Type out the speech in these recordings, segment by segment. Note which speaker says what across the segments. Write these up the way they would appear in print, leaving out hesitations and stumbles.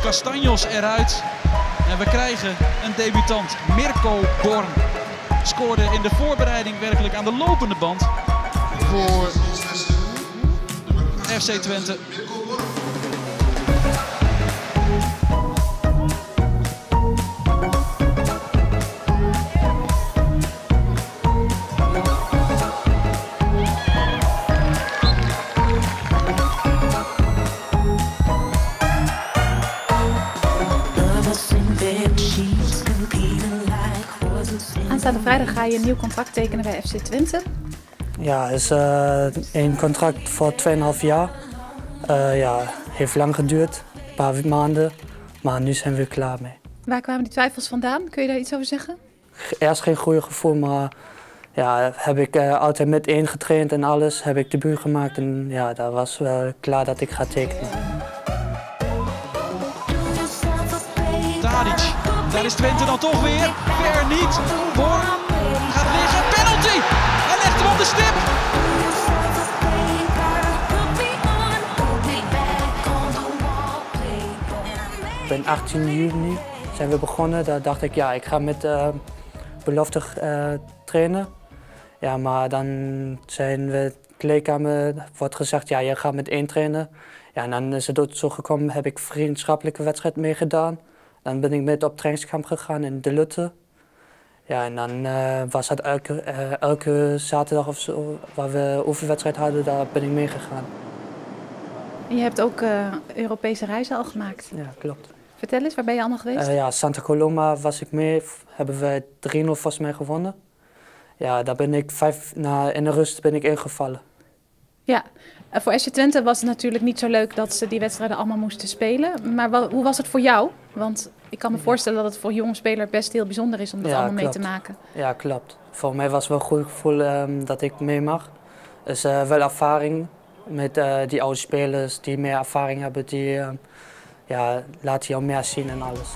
Speaker 1: Castanjos eruit. En we krijgen een debutant. Mirko Born scoorde in de voorbereiding werkelijk aan de lopende band voor FC Twente.
Speaker 2: Aanstaande vrijdag ga je een nieuw contract tekenen bij FC Twente.
Speaker 3: Ja, het is een contract voor 2,5 jaar. Ja, heeft lang geduurd, een paar maanden, maar nu zijn we er klaar mee.
Speaker 2: Waar kwamen die twijfels vandaan? Kun je daar iets over zeggen?
Speaker 3: Eerst geen goede gevoel, maar ja, heb ik altijd met één getraind en alles, heb ik debuut gemaakt en ja, daar was wel klaar dat ik ga tekenen.
Speaker 1: Tadic, daar is Twente dan toch weer. Ver niet. Born gaat liggen. Penalty! Hij legt hem op de stip.
Speaker 3: Ik ben 18 juni zijn we begonnen. Daar dacht ik, ja, ik ga met belofte trainen. Ja, maar dan zijn we kleedkamer, wordt gezegd, ja, je gaat met één trainen. Ja, en dan is het ook zo gekomen, heb ik vriendschappelijke wedstrijd meegedaan. Dan ben ik met op trainingskamp gegaan in De Lutte. Ja, en dan was het elke zaterdag of zo, waar we oefenwedstrijd hadden, daar ben ik meegegaan.
Speaker 2: En je hebt ook Europese reizen al gemaakt.
Speaker 3: Ja, klopt.
Speaker 2: Vertel eens, waar ben je allemaal geweest?
Speaker 3: Ja, Santa Coloma was ik mee, hebben we 3-0 volgens mij gewonnen. Ja, daar ben ik in de rust ben ik ingevallen.
Speaker 2: Ja, voor FC Twente was het natuurlijk niet zo leuk dat ze die wedstrijden allemaal moesten spelen. Maar hoe was het voor jou? Want ik kan me voorstellen dat het voor een jonge speler best heel bijzonder is om dat allemaal mee te maken.
Speaker 3: Ja, klopt. Voor mij was het wel een goed gevoel dat ik mee mag. Dus wel ervaring met die oude spelers die meer ervaring hebben, die ja, laten jou meer zien en alles.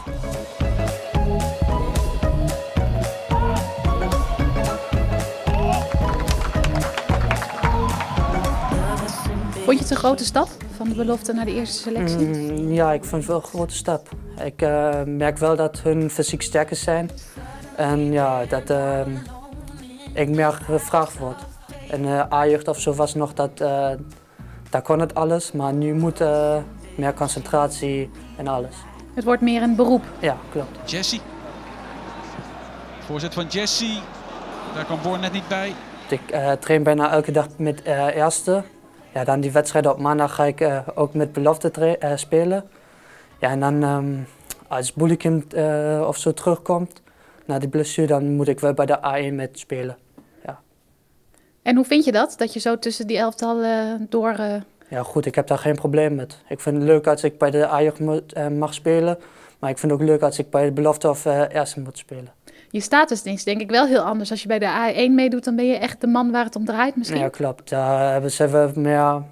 Speaker 2: Vond je het een grote stap van de belofte naar de eerste selectie?
Speaker 3: Ja, ik vind het wel een grote stap. Ik merk wel dat hun fysiek sterker zijn en ja, dat ik meer gevraagd word. In A-jeugd of zo was nog dat, daar kon het alles, maar nu moet meer concentratie en alles.
Speaker 2: Het wordt meer een beroep.
Speaker 3: Ja, klopt.
Speaker 1: Jesse. Voorzet van Jesse. Daar kan Born net niet bij.
Speaker 3: Ik train bijna elke dag met eerste. Ja, dan die wedstrijden op maandag ga ik ook met belofte spelen. Ja, en dan als Boelikim of zo terugkomt na die blessure, dan moet ik wel bij de A1 met spelen. Ja.
Speaker 2: En hoe vind je dat? Dat je zo tussen die elftallen door...
Speaker 3: Ja goed, ik heb daar geen probleem met. Ik vind het leuk als ik bij de A1 mag spelen. Maar ik vind het ook leuk als ik bij de belofte of eerste moet spelen.
Speaker 2: Je status is denk ik wel heel anders. Als je bij de A1 meedoet, dan ben je echt de man waar het om draait misschien.
Speaker 3: Ja, klopt. Daar hebben ze wel meer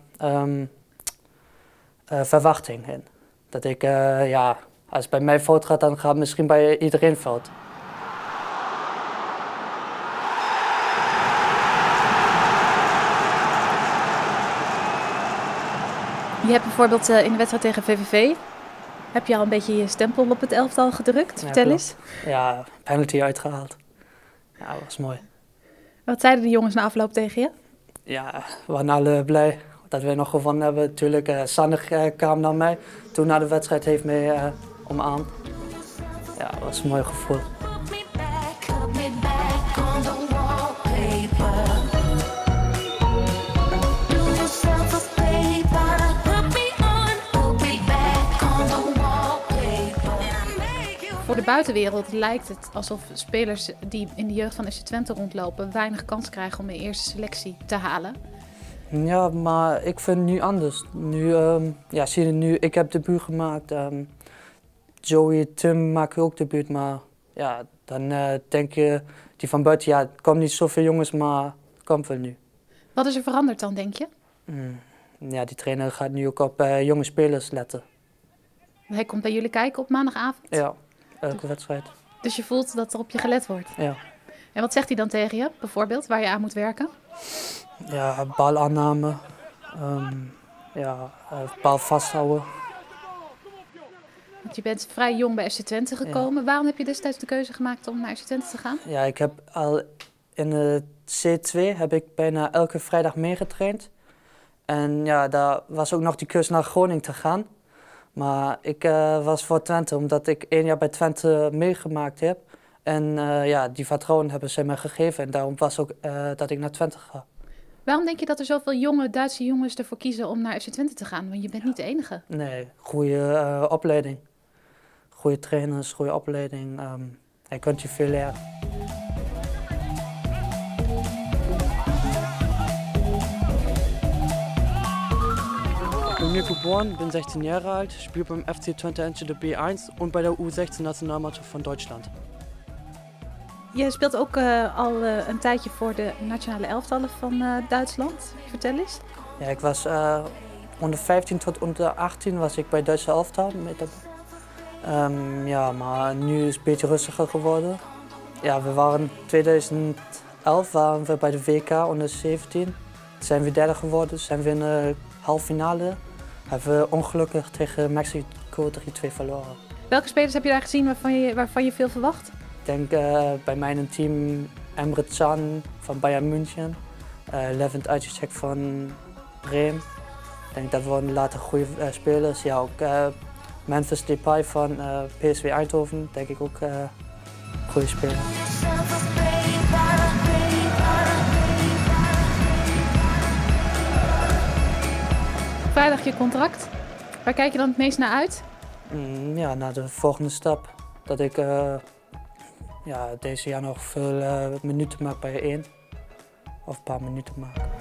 Speaker 3: verwachting in. Dat ik, ja, als het bij mij fout gaat, dan gaat het misschien bij iedereen fout.
Speaker 2: Je hebt bijvoorbeeld in de wedstrijd tegen VVV, heb je al een beetje je stempel op het elftal gedrukt? Vertel eens.
Speaker 3: Ja, penalty uitgehaald. Ja, dat was mooi.
Speaker 2: Wat zeiden de jongens na afloop tegen je?
Speaker 3: Ja, we waren alle blij dat we nog gewonnen hebben. Natuurlijk, Sander kwam naar mij. Toen na de wedstrijd heeft mij omarmd. Ja, dat was een mooi gevoel.
Speaker 2: Voor de buitenwereld lijkt het alsof spelers die in de jeugd van FC Twente rondlopen weinig kans krijgen om de eerste selectie te halen.
Speaker 3: Ja, maar ik vind het nu anders. Nu, ja, zie je nu, ik heb debuut gemaakt. Joey, Tim maken ook debuut, maar ja, dan denk je die van buiten, ja, het komt niet zoveel jongens, maar het komt wel nu.
Speaker 2: Wat is er veranderd dan, denk je?
Speaker 3: Ja, die trainer gaat nu ook op jonge spelers letten.
Speaker 2: Hij komt bij jullie kijken op maandagavond?
Speaker 3: Ja, elke wedstrijd.
Speaker 2: Dus je voelt dat er op je gelet wordt?
Speaker 3: Ja.
Speaker 2: En wat zegt hij dan tegen je, bijvoorbeeld, waar je aan moet werken?
Speaker 3: Ja, balaanname, bal vasthouden.
Speaker 2: Want je bent vrij jong bij FC Twente gekomen. Ja. Waarom heb je destijds de keuze gemaakt om naar FC Twente te gaan?
Speaker 3: Ja, ik heb al in de C2 heb ik bijna elke vrijdag meegetraind. En ja, daar was ook nog die keuze naar Groningen te gaan. Maar ik was voor Twente, omdat ik 1 jaar bij Twente meegemaakt heb. En ja, die vertrouwen hebben ze mij gegeven. En daarom was ook dat ik naar Twente ga.
Speaker 2: Waarom denk je dat er zoveel jonge Duitse jongens ervoor kiezen om naar FC Twente te gaan? Want je bent niet de enige.
Speaker 3: Nee, goede opleiding. Goede trainers, goede opleiding. Je kunt je veel leren.
Speaker 4: Ich bin Mirko Born, bin 16 Jahre alt, spiele beim FC Twente Enschede B1 und bei der U16-Nationalmannschaft van Deutschland.
Speaker 2: Je speelt ook al een tijdje voor de nationale elftallen van Duitsland. Vertel eens.
Speaker 3: Ja, ik was onder 15 tot onder 18 was ik bij Duitse elftal. Ja, maar nu is het een beetje rustiger geworden. Ja, we waren 2011 waren we bij de WK onder 17. Toen zijn we derde geworden, zijn we in de halve finale. Hebben we ongelukkig tegen Mexico 3-2 verloren.
Speaker 2: Welke spelers heb je daar gezien waarvan je veel verwacht?
Speaker 3: Ik denk bij mijn team Emre Can van Bayern München, Levent Ajicek van Bremen. Ik denk dat worden later goede spelers. Ja, ook Memphis Depay van PSV Eindhoven, denk ik ook goede speler.
Speaker 2: Vrijdag je contract. Waar kijk je dan het meest naar uit?
Speaker 3: Ja, naar de volgende stap. Dat ik ja, deze jaar nog veel minuten maak bij 1. Of een paar minuten maak.